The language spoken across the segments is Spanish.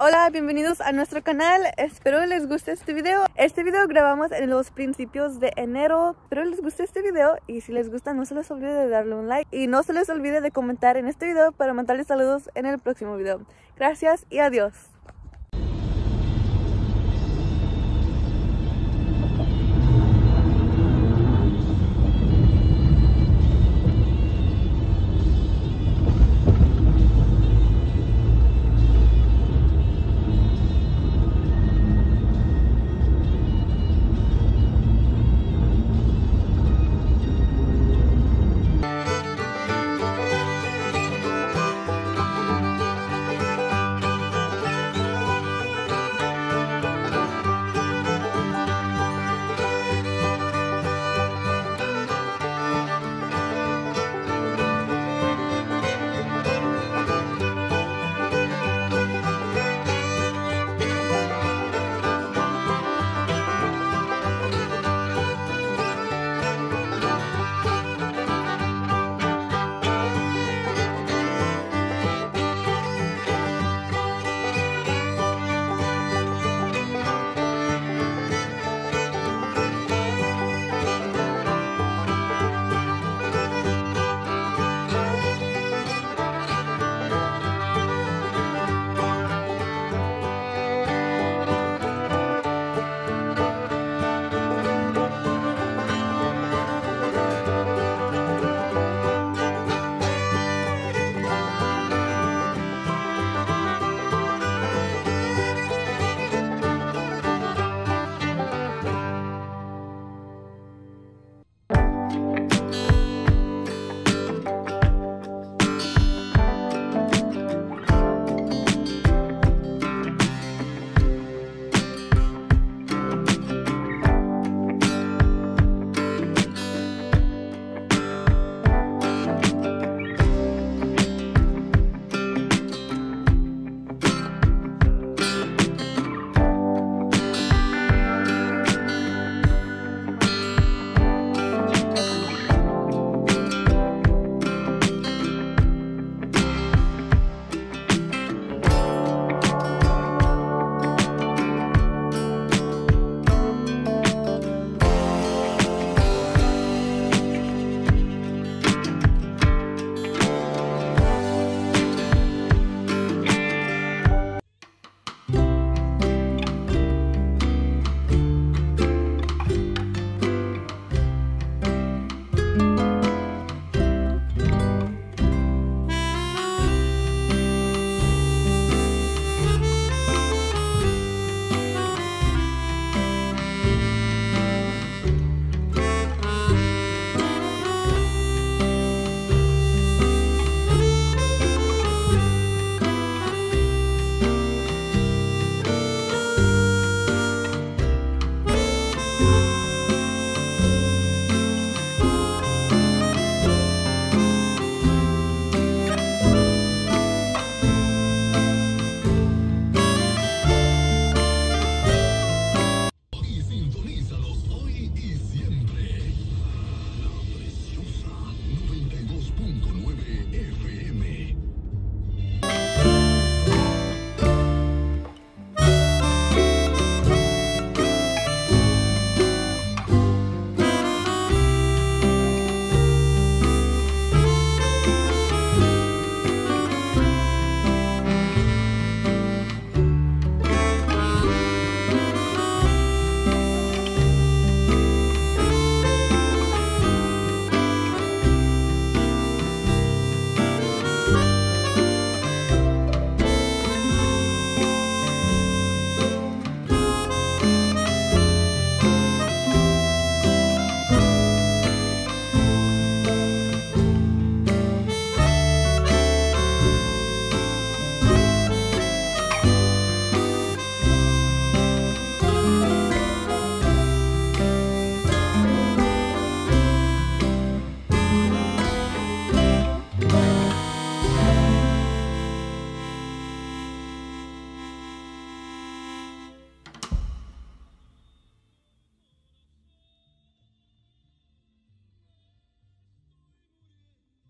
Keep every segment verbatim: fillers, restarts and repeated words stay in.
Hola, bienvenidos a nuestro canal. Espero les guste este video. Este video grabamos en los principios de enero. Espero les guste este video y si les gusta no se les olvide de darle un like y no se les olvide de comentar en este video para mandarles saludos en el próximo video. Gracias y adiós.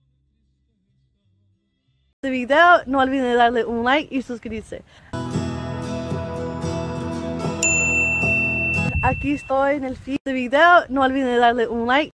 Este video, no olviden darle un like y suscribirse. aquí estoy en el fin de video. No olviden darle un like